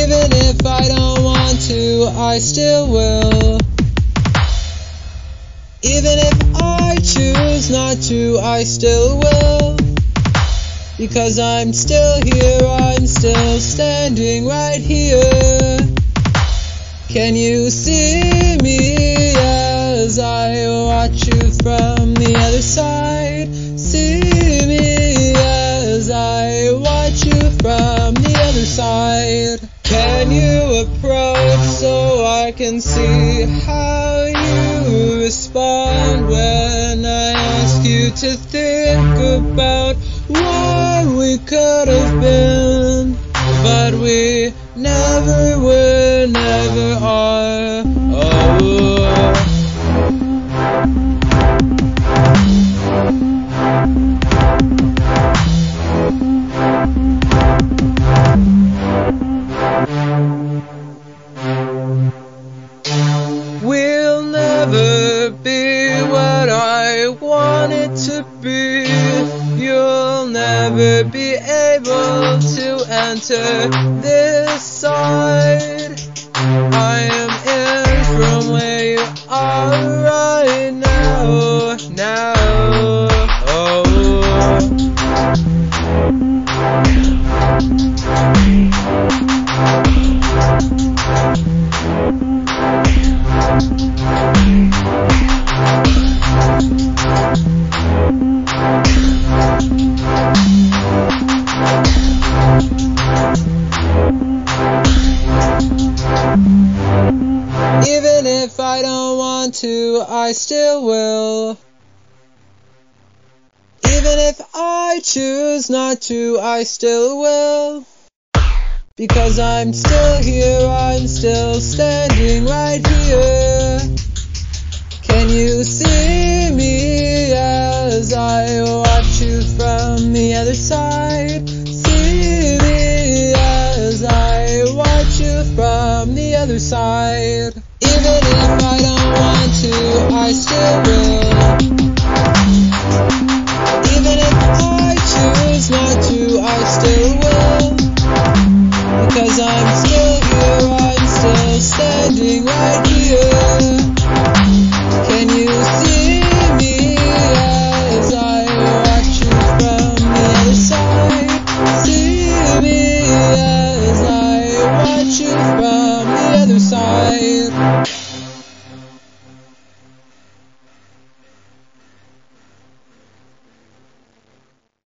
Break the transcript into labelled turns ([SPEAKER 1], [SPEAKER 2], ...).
[SPEAKER 1] Even if I don't want to, I still will. Even if I choose not to, I still will. Because I'm still here, I'm still standing right here. Can you see me as I watch you from the other side? See me as I watch you from the other side. Can you approach so I can see how you respond when I ask you to think about what we could have been, but we never were, never are. Oh. We'll never be what I wanted to be. You'll never be able to enter this side. I am in from where you are right now. Oh. Even if I don't want to, I still will. Even if I choose not to, I still will. Because I'm still here, I'm still standing right here. Can you see me as I watch you from the other side?